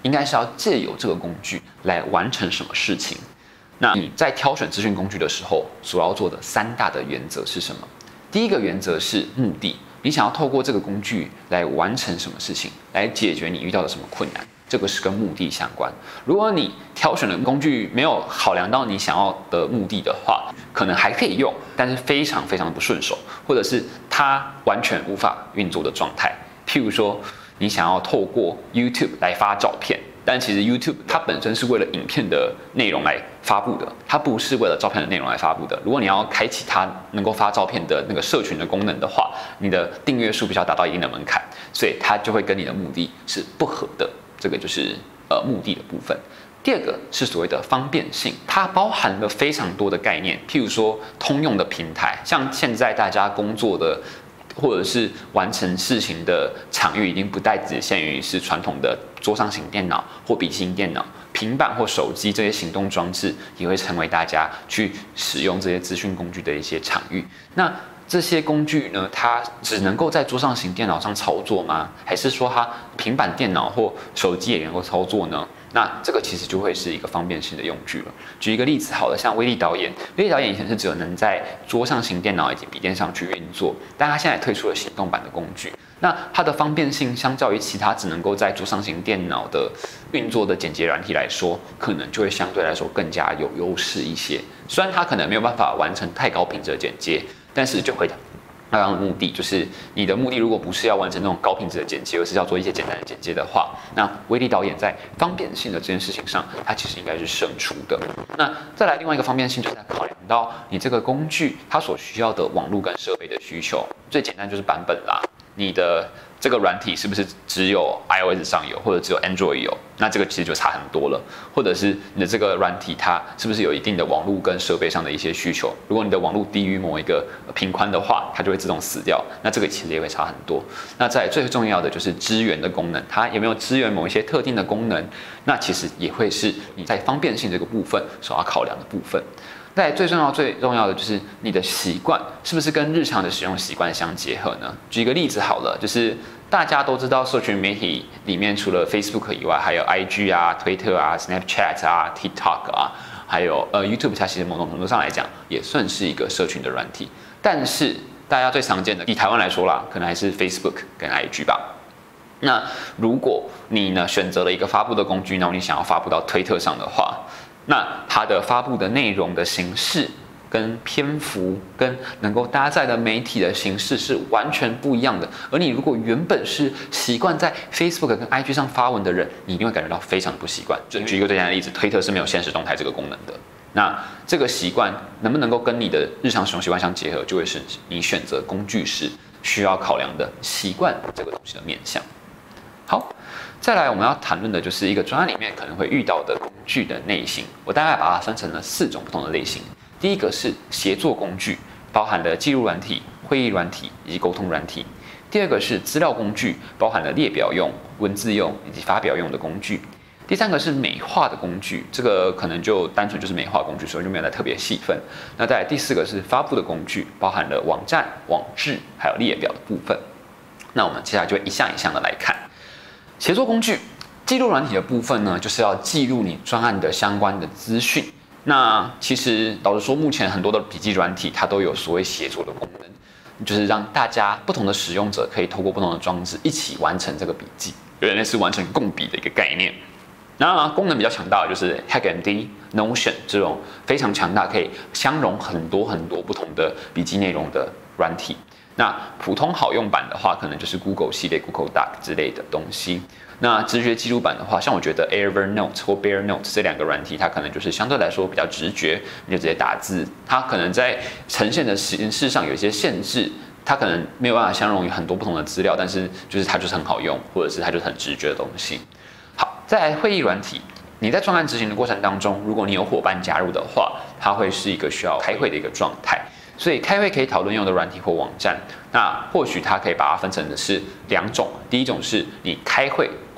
应该是要借由这个工具来完成什么事情。那你在挑选资讯工具的时候，所要做的3大的原则是什么？第一个原则是目的，你想要透过这个工具来完成什么事情，来解决你遇到的什么困难，这个是跟目的相关。如果你挑选的工具没有考量到你想要的目的的话，可能还可以用，但是非常非常不顺手，或者是它完全无法运作的状态。譬如说，你想要透过 YouTube 来发照片，但其实 YouTube 它本身是为了影片的内容来发布的，它不是为了照片的内容来发布的。如果你要开启它能够发照片的那个社群的功能的话，你的订阅数必须要达到一定的门槛，所以它就会跟你的目的是不合的。这个就是目的的部分。第二个是所谓的方便性，它包含了非常多的概念，譬如说通用的平台，像现在大家工作的或者是完成事情的场域，已经不再只限于是传统的桌上型电脑或笔记型电脑，平板或手机这些行动装置也会成为大家去使用这些资讯工具的一些场域。那这些工具呢，它只能够在桌上型电脑上操作吗？还是说它平板电脑或手机也能够操作呢？那这个其实就会是一个方便性的用具了。举一个例子好了，像威力导演，威力导演以前是只有能在桌上型电脑以及笔电上去运作，但它现在推出了行动版的工具。那它的方便性相较于其他只能够在桌上型电脑的运作的剪接软体来说，可能就会相对来说更加有优势一些。虽然它可能没有办法完成太高品质的剪接，但是就回到刚刚的目的，就是你的目的如果不是要完成那种高品质的剪接，而是要做一些简单的剪接的话，那威力导演在方便性的这件事情上，它其实应该是胜出的。那再来另外一个方便性，就是在考量到你这个工具它所需要的网络跟设备的需求。最简单就是版本啦，你的这个软体是不是只有 iOS 上有，或者只有 Android 有？那这个其实就差很多了。或者是你的这个软体它是不是有一定的网络跟设备上的一些需求？如果你的网络低于某一个频宽的话，它就会自动死掉。那这个其实也会差很多。那再来最重要的就是支援的功能，它有没有支援某一些特定的功能？那其实也会是你在方便性这个部分所要考量的部分。再来最重要的就是你的习惯是不是跟日常的使用习惯相结合呢？举一个例子好了，就是大家都知道社群媒体里面除了 Facebook 以外，还有 IG 啊、推特啊、Snapchat 啊、TikTok 啊，还有YouTube， 它其实某种程度上来讲也算是一个社群的软体。但是大家最常见的，以台湾来说啦，可能还是 Facebook 跟 IG 吧。那如果你呢选择了一个发布的工具，然后你想要发布到推特上的话，那它的发布的内容的形式跟篇幅跟能够搭载的媒体的形式是完全不一样的。而你如果原本是习惯在 Facebook 跟 IG 上发文的人，你一定会感觉到非常不习惯。就举一个最简单的例子，推特是没有限时动态这个功能的。那这个习惯能不能够跟你的日常使用习惯相结合，就会是你选择工具时需要考量的习惯这个东西的面向。好，再来我们要谈论的就是一个专案里面可能会遇到的工具的类型，我大概把它分成了4种不同的类型。第一个是协作工具，包含了记录软体、会议软体以及沟通软体。第二个是资料工具，包含了列表用、文字用以及发表用的工具。第三个是美化的工具，这个可能就单纯就是美化工具，所以就没有再特别细分。那再来第4个是发布的工具，包含了网站、网志还有列表的部分。那我们接下来就会一项一项的来看。协作工具，记录软体的部分呢，就是要记录你专案的相关的资讯。那其实老实说，目前很多的笔记软体它都有所谓协作的功能，就是让大家不同的使用者可以透过不同的装置一起完成这个笔记，有点类似完成共笔的一个概念。那功能比较强大的就是 HackMD、Notion 这种非常强大，可以相容很多不同的笔记内容的软体。那普通好用版的话，可能就是 Google 系列 Google Doc 之类的东西。那直觉记录版的话，像我觉得 Evernote 或 Bearnote 这2个软体，它可能就是相对来说比较直觉，你就直接打字。它可能在呈现的形式上有一些限制，它可能没有办法相容于很多不同的资料，但是它就是很好用，或者是它就是很直觉的东西。好，再来会议软体。你在专案执行的过程当中，如果你有伙伴加入的话，它会是一个需要开会的一个状态。所以开会可以讨论用的软体或网站，那或许它可以把它分成的是2种。第一种是你开会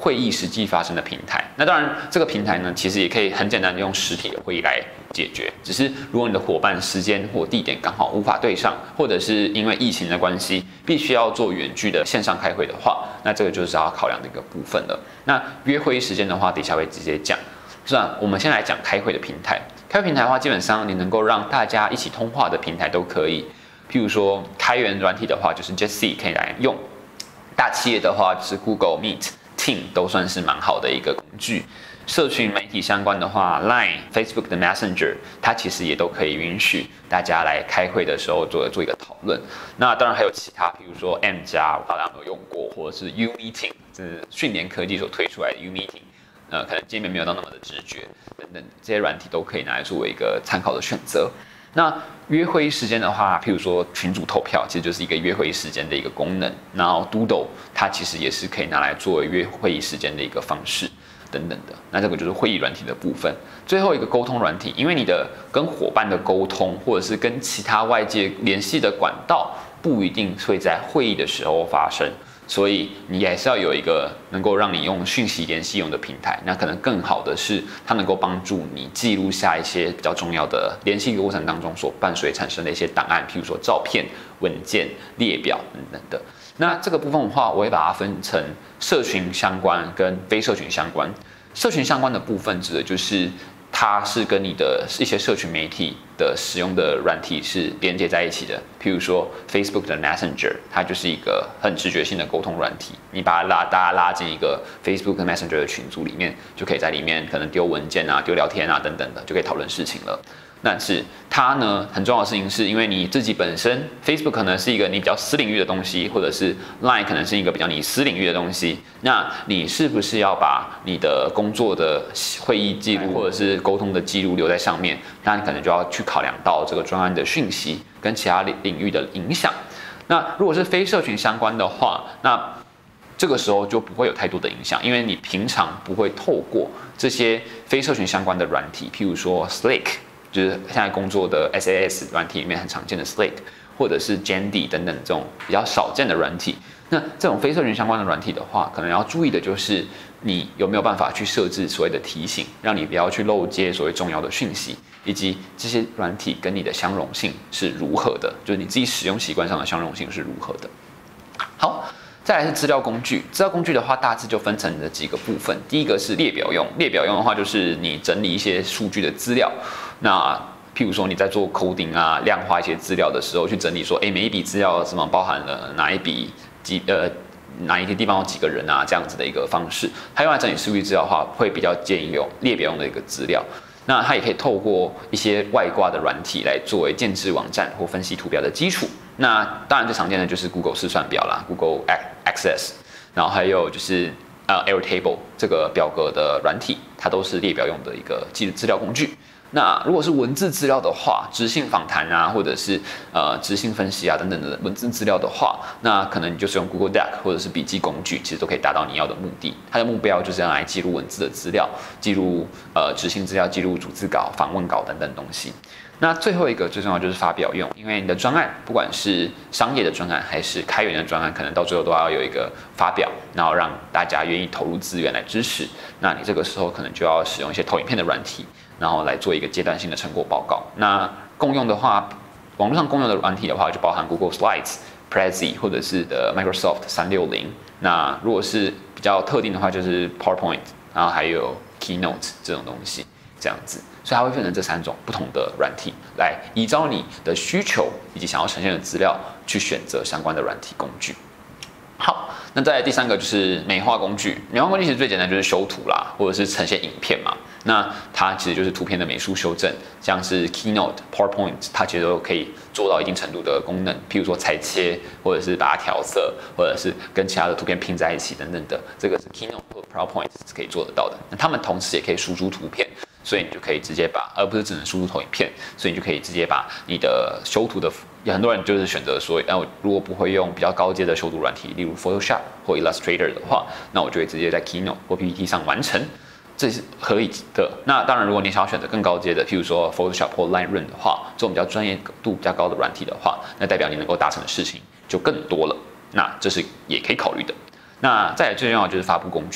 会议实际发生的平台。那当然，这个平台呢，其实也可以很简单的用实体的会议来解决。只是如果你的伙伴时间或地点刚好无法对上，或者是因为疫情的关系，必须要做远距的线上开会的话，那这个就是要考量的一个部分了。那约会议时间的话，底下会直接讲。我们先来讲开会的平台。开会平台的话，基本上你能够让大家一起通话的平台都可以。譬如说，开源软体的话，就是 Jitsi 可以来用；大企业的话，就是 Google Meet、Team 都算是蛮好的一个工具。社群媒体相关的话 ，Line、Facebook 的 Messenger， 它其实也都可以允许大家来开会的时候做一个讨论。那当然还有其他，比如说 M+， 大家有没有用过，或者是 U Meeting， 这是讯联科技所推出来的 U Meeting。可能界面没有到那么的直觉，等等这些软体都可以拿来作为一个参考的选择。那约会议时间的话，譬如说群组投票，其实就是一个约会议时间的一个功能。然后 Doodle 它其实也是可以拿来作为约会议时间的一个方式，等等的。那这个就是会议软体的部分。最后一个沟通软体，因为你的跟伙伴的沟通，或者是跟其他外界联系的管道，不一定会在会议的时候发生。所以你还是要有一个能够让你用讯息联系用的平台，那可能更好的是它能够帮助你记录下一些比较重要的联系过程当中所伴随产生的一些档案，譬如说照片、文件、列表等等的。那这个部分的话，我会把它分成社群相关跟非社群相关。社群相关的部分指的就是它是跟你的一些社群媒体的使用的软体是连接在一起的，譬如说 Facebook 的 Messenger， 它就是一个很直觉性的沟通软体，你把大家拉进一个 Facebook Messenger 的群组里面，就可以在里面可能丢文件啊、丢聊天啊等等的，就可以讨论事情了。但是它呢，很重要的事情是因为你自己本身 Facebook 可能是一个你比较私领域的东西，或者是 Line 可能是一个比较你私领域的东西，那你是不是要把你的工作的会议记录或者是沟通的记录留在上面？那你可能就要去考量到这个专案的讯息跟其他领域的影响。那如果是非社群相关的话，那这个时候就不会有太多的影响，因为你平常不会透过这些非社群相关的软体，譬如说 Slack。就是现在工作的 SAS 软体里面很常见的 Slack， 或者是 Jandy 等等这种比较少见的软体。那这种非社群相关的软体的话，可能要注意的就是你有没有办法去设置所谓的提醒，让你不要去漏接所谓重要的讯息，以及这些软体跟你的相容性是如何的，就是你自己使用习惯上的相容性是如何的。好。再来是资料工具，资料工具的话，大致就分成了几个部分。第一个是列表用，列表用的话就是你整理一些数据的资料。那譬如说你在做 coding 啊，量化一些资料的时候，去整理说，每一笔资料什么包含了哪一笔哪一个地方有几个人啊，这样子的一个方式。它用来整理数据资料的话，会比较建议用列表用的一个资料。那它也可以透过一些外挂的软体来作为建制网站或分析图表的基础。那当然最常见的就是 Google 试算表啦 ，Google Access， 然后还有就是Airtable 这个表格的软体，它都是列表用的一个资料工具。那如果是文字资料的话，质性访谈啊，或者是质性分析啊等等的文字资料的话，那可能你就是用 Google Doc 或者是笔记工具，其实都可以达到你要的目的。它的目标就是要来记录文字的资料，记录质性资料，记录逐字稿、访问稿等等东西。那最后一个最重要就是发表用，因为你的专案不管是商业的专案还是开源的专案，可能到最后都要有一个发表，然后让大家愿意投入资源来支持。那你这个时候可能就要使用一些投影片的软体，然后来做一个阶段性的成果报告。那共用的话，网络上共用的软体的话，就包含 Google Slides、Prezi 或者是的 Microsoft 360。那如果是比较特定的话，就是 PowerPoint， 然后还有 Keynote 这种东西，这样子。所以它会分成这3种不同的软体，来依照你的需求以及想要呈现的资料，去选择相关的软体工具。好，那再来第3个就是美化工具。美化工具其实最简单就是修图啦，或者是呈现影片嘛。那它其实就是图片的美术修正，像是 Keynote、PowerPoint， 它其实都可以做到一定程度的功能，譬如说裁切，或者是把它调色，或者是跟其他的图片拼在一起等等的，这个是 Keynote 或 PowerPoint 是可以做得到的。那它们同时也可以输出图片。所以你就可以直接把，而不是只能输入投影片，所以你就可以直接把你的修图的，有很多人就是选择说，如果不会用比较高阶的修图软体，例如 Photoshop 或 Illustrator 的话，那我就会直接在 Keynote 或 PPT 上完成，这是可以的。那当然，如果你想要选择更高阶的，譬如说 Photoshop 或 Lightroom 的话，这种比较专业度比较高的软体的话，那代表你能够达成的事情就更多了，那这是也可以考虑的。那再来最重要的就是发布工具。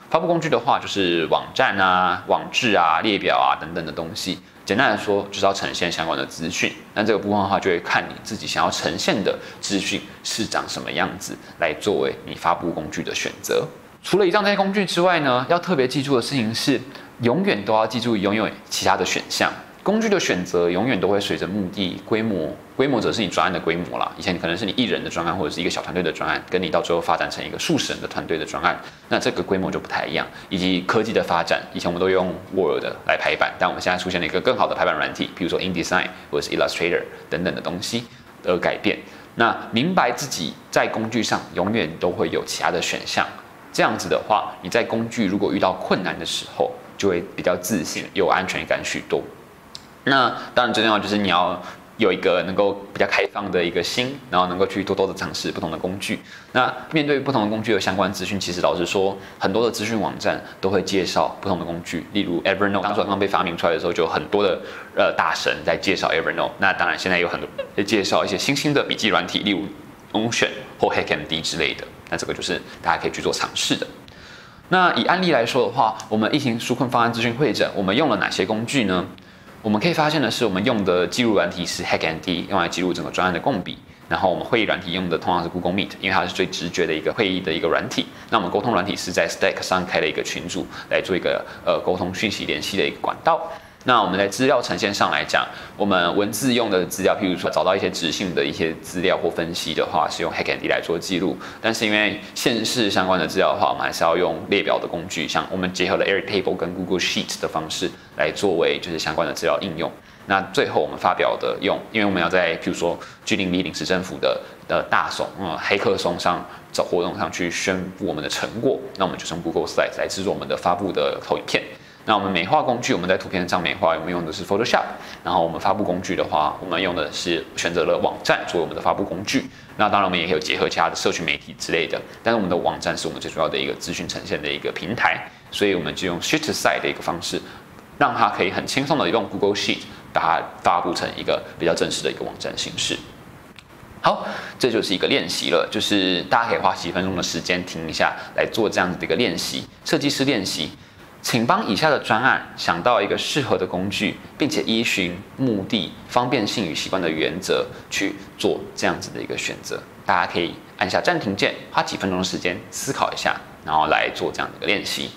发布工具的话，就是网站啊、网志啊、列表啊等等的东西。简单来说，就是要呈现相关的资讯。那这个部分的话，就会看你自己想要呈现的资讯是长什么样子，来作为你发布工具的选择。除了以上这些工具之外呢，要特别记住的事情是，永远都要记住拥有其他的选项。工具的选择永远都会随着目的、规模则是你专案的规模啦。以前可能是你1人的专案，或者是一个小团队的专案，跟你到最后发展成一个数十人的团队的专案，那这个规模就不太一样。以及科技的发展，以前我们都用 Word 来排版，但我们现在出现了一个更好的排版软体，比如说 InDesign 或者是 Illustrator 等等的东西而改变。那明白自己在工具上永远都会有其他的选项，这样子的话，你在工具如果遇到困难的时候，就会比较自信，有安全感许多。那当然最重要就是你要有一个能够比较开放的一个心，然后能够去多多的尝试不同的工具。那面对不同的工具的相关资讯，其实老实说，很多的资讯网站都会介绍不同的工具，例如 Evernote， 当初刚被发明出来的时候，就有很多的大神在介绍 Evernote。那当然现在有很多在介绍一些新兴的笔记软体，例如 Notion 或 HackMD 之类的。那这个就是大家可以去做尝试的。那以案例来说的话，我们疫情纾困方案资讯会诊，我们用了哪些工具呢？我们可以发现的是，我们用的记录软体是 HackMD， 用来记录整个专案的共笔。然后我们会议软体用的通常是 Google Meet， 因为它是最直觉的一个会议的一个软体。那我们沟通软体是在 Slack 上开了一个群组，来做一个沟通讯息联系的一个管道。那我们在资料呈现上来讲，我们文字用的资料，譬如说找到一些质性的一些资料或分析的话，是用 HackMD 来做记录。但是因为县市相关的资料的话，我们还是要用列表的工具，像我们结合了 Airtable 跟 Google Sheets 的方式来作为就是相关的资料应用。那最后我们发表的因为我们要在譬如说 G0V 临时政府的大松黑客松上找活动上去宣布我们的成果，那我们就用 Google Slides 来制作我们的发布的投影片。那我们美化工具，我们在图片上美化，我们用的是 Photoshop。然后我们发布工具的话，我们用的是选择了网站作为我们的发布工具。那当然我们也有结合其他的社群媒体之类的，但是我们的网站是我们最主要的一个资讯呈现的一个平台，所以我们就用 Sheet Side 的一个方式，让它可以很轻松的用 Google Sheet 把它发布成一个比较正式的一个网站形式。好，这就是一个练习了，就是大家可以花几分钟的时间停一下来做这样子的一个练习，设计师练习。请帮以下的专案想到一个适合的工具，并且依循目的、方便性与习惯的原则去做这样子的一个选择。大家可以按下暂停键，花几分钟的时间思考一下，然后来做这样的一个练习。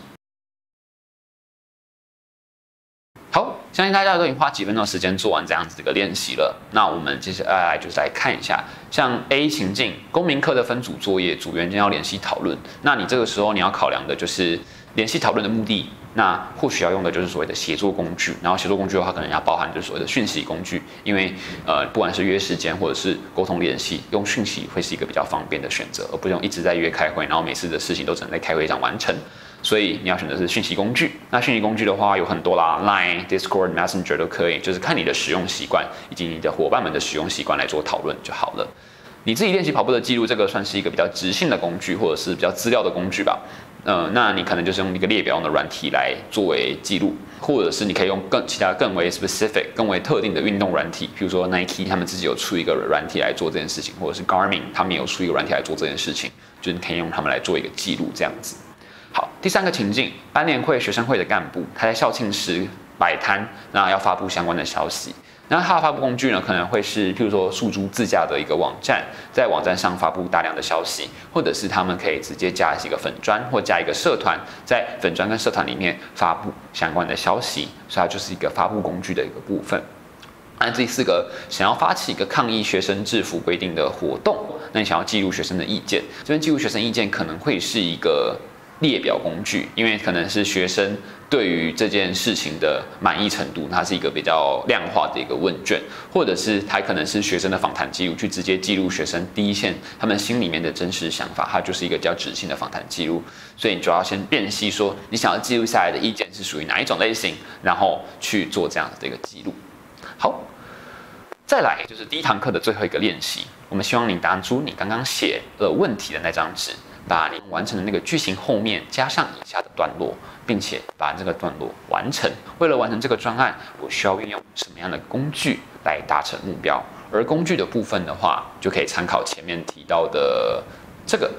好，相信大家都已经花几分钟的时间做完这样子的一个练习了。那我们接下来就是来看一下，像 A 情境，公民课的分组作业，组员间要联系讨论。那你这个时候你要考量的就是联系讨论的目的，那或许要用的就是所谓的协作工具。然后协作工具的话，可能要包含就是所谓的讯息工具，因为不管是约时间或者是沟通联系，用讯息会是一个比较方便的选择，而不用一直在约开会，然后每次的事情都只能在开会上完成。所以你要选择是讯息工具。那讯息工具的话有很多啦 ，Line、Discord、Messenger 都可以，就是看你的使用习惯以及你的伙伴们的使用习惯来做讨论就好了。你自己练习跑步的记录，这个算是一个比较直性的工具，或者是比较资料的工具吧。那你可能就是用一个列表的软体来作为记录，或者是你可以用其他更为 specific、更为特定的运动软体，比如说 Nike 他们自己有出一个软体来做这件事情，或者是 Garmin 他们也有出一个软体来做这件事情，就是你可以用他们来做一个记录这样子。好，第三个情境，班联会、学生会的干部，他在校庆时摆摊，那要发布相关的消息。那它的发布工具呢，可能会是譬如说诉诸自家的一个网站，在网站上发布大量的消息，或者是他们可以直接加一个粉专或加一个社团，在粉专跟社团里面发布相关的消息，所以它就是一个发布工具的一个部分。那第四个，想要发起一个抗议学生制服规定的活动，那你想要记录学生的意见，这边记录学生意见可能会是一个列表工具，因为可能是学生对于这件事情的满意程度，它是一个比较量化的一个问卷，或者是它可能是学生的访谈记录，去直接记录学生第一线他们心里面的真实想法，它就是一个比较直性的访谈记录。所以你就要先辨析说你想要记录下来的意见是属于哪一种类型，然后去做这样的一个记录。好，再来就是第一堂课的最后一个练习，我们希望你拿出你刚刚写了问题的那张纸，把你完成的那个句型后面加上以下的段落，并且把这个段落完成。为了完成这个专案，我需要运用什么样的工具来达成目标？而工具的部分的话，就可以参考前面提到的这个，就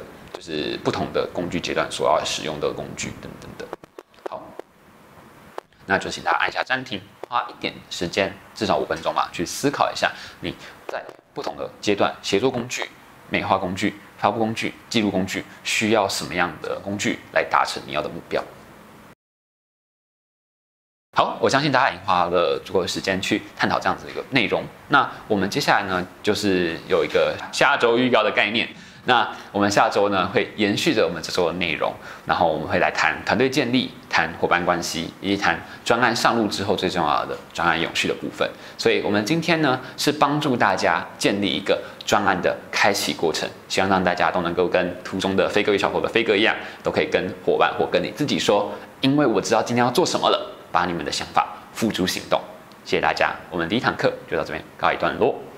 就是不同的工具阶段所要使用的工具等等的。好，那就请大家按下暂停，花一点时间，至少5分钟吧，去思考一下你在不同的阶段协作工具、美化工具、发布工具、记录工具需要什么样的工具来达成你要的目标。好，我相信大家已经花了足够的时间去探讨这样子的一个内容。那我们接下来呢，就是有一个下周预告的概念。那我们下周呢会延续着我们这周的内容，然后我们会来谈团队建立、谈伙伴关系，以及谈专案上路之后最重要的专案永续的部分。所以，我们今天呢是帮助大家建立一个专案的开启过程，希望让大家都能够跟图中的飞哥与小佛的飞哥一样，都可以跟伙伴或跟你自己说，因为我知道今天要做什么了，把你们的想法付诸行动。谢谢大家，我们第1堂课就到这边告一段落。